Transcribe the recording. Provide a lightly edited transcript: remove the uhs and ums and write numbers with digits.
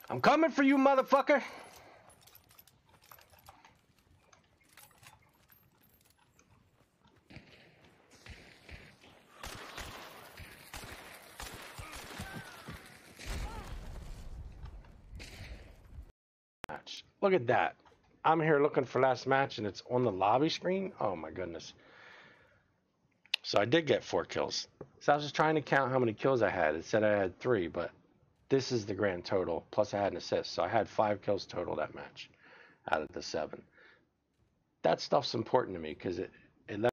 I'm coming for you, motherfucker. Look at that. I'm here looking for last match and it's on the lobby screen. Oh my goodness. So I did get 4 kills. So I was just trying to count how many kills I had. It said I had 3, but this is the grand total. Plus I had an assist. So I had 5 kills total that match out of the 7. That stuff's important to me because it